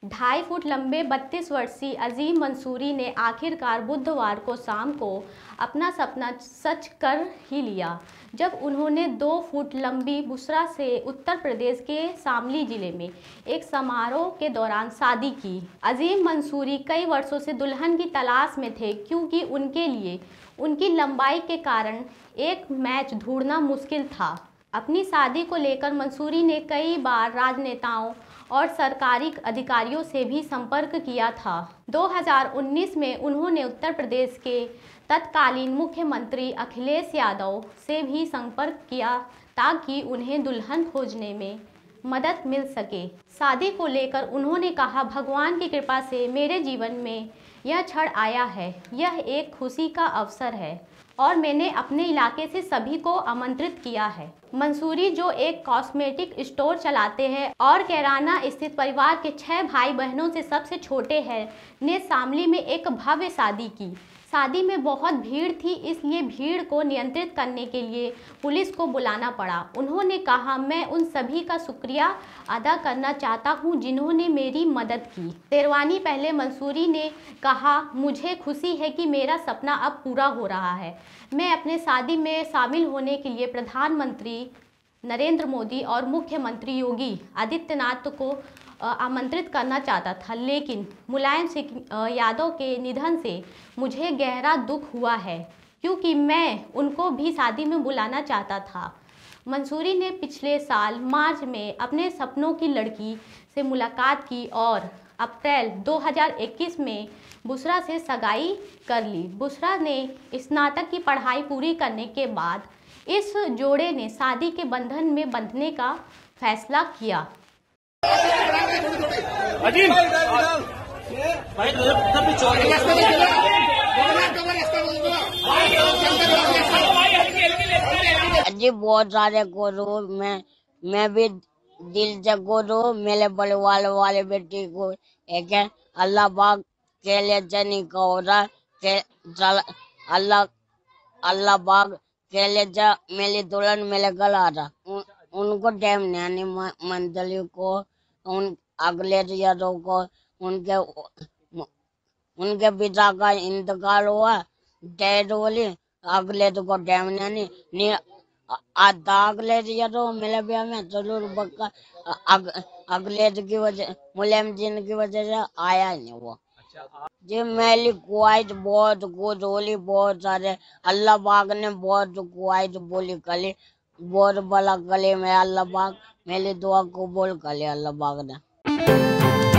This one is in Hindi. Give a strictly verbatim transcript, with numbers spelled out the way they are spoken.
ढाई फुट लंबे बत्तीस वर्षीय अजीम मंसूरी ने आखिरकार बुधवार को शाम को अपना सपना सच कर ही लिया, जब उन्होंने दो फुट लंबी बुशरा से उत्तर प्रदेश के शामली जिले में एक समारोह के दौरान शादी की। अजीम मंसूरी कई वर्षों से दुल्हन की तलाश में थे, क्योंकि उनके लिए उनकी लंबाई के कारण एक मैच ढूंढना मुश्किल था। अपनी शादी को लेकर मंसूरी ने कई बार राजनेताओं और सरकारी अधिकारियों से भी संपर्क किया था। दो हज़ार उन्नीस में उन्होंने उत्तर प्रदेश के तत्कालीन मुख्यमंत्री अखिलेश यादव से भी संपर्क किया, ताकि उन्हें दुल्हन खोजने में मदद मिल सके। शादी को लेकर उन्होंने कहा, भगवान की कृपा से मेरे जीवन में यह क्षण आया है। यह एक खुशी का अवसर है और मैंने अपने इलाके से सभी को आमंत्रित किया है। मंसूरी, जो एक कॉस्मेटिक स्टोर चलाते हैं और कैराना स्थित परिवार के छह भाई बहनों से सबसे छोटे हैं, ने शामली में एक भव्य शादी की। शादी में बहुत भीड़ थी, इसलिए भीड़ को नियंत्रित करने के लिए पुलिस को बुलाना पड़ा। उन्होंने कहा, मैं उन सभी का शुक्रिया अदा करना चाहता हूं जिन्होंने मेरी मदद की। शेरवानी पहले मंसूरी ने कहा, मुझे खुशी है कि मेरा सपना अब पूरा हो रहा है। मैं अपने शादी में शामिल होने के लिए प्रधानमंत्री नरेंद्र मोदी और मुख्यमंत्री योगी आदित्यनाथ को आमंत्रित करना चाहता था, लेकिन मुलायम सिंह यादव के निधन से मुझे गहरा दुख हुआ है, क्योंकि मैं उनको भी शादी में बुलाना चाहता था। मंसूरी ने पिछले साल मार्च में अपने सपनों की लड़की से मुलाकात की और अप्रैल दो हज़ार इक्कीस में बुशरा से सगाई कर ली। बुशरा ने स्नातक की पढ़ाई पूरी करने के बाद इस जोड़े ने शादी के बंधन में बंधने का फैसला किया। अजीम अजीब बहुत सारे गुरु, मैं मैं भी दिल से गुरु, मेरे बलवाल वाले बेटी को एक है अल्लाह बाग के लिए जनी का हो रहा के अल्लाह अल्लाह बाग के लिए जा मेरी दुल्हन मेरे गला रहा उन, उनको डैम नहीं मंडली को, उन अगले यादों को, उनके उनके पिता का इंतकाल हुआ, डेड बोली अगले तो को डैम नहीं नहीं आधा अगले यादों मेरे ब्याह में जरूर बक्का अग, अगले की वजह मुलायम जिन की वजह से आया नहीं वो। जी मेरी क्वाइट बहुत गुड होली, बहुत सारे अल्लाह बाग ने बहुत क्वाइट बोली कली, बहुत बड़ा कली में अल्लाह बाग मेरी दुआ को बोल कली अल्लाह बाग ने।